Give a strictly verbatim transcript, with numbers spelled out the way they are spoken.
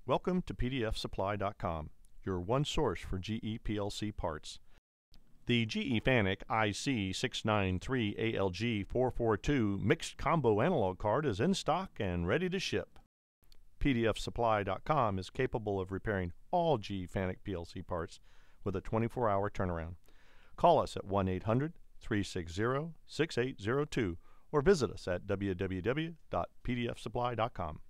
Welcome to P D F Supply dot com, your one source for G E P L C parts. The G E Fanuc I C six nine three A L G four four two mixed combo analog card is in stock and ready to ship. P D F Supply dot com is capable of repairing all G E Fanuc P L C parts with a twenty-four hour turnaround. Call us at one eight hundred, three six zero, six eight zero two or visit us at w w w dot p d f supply dot com.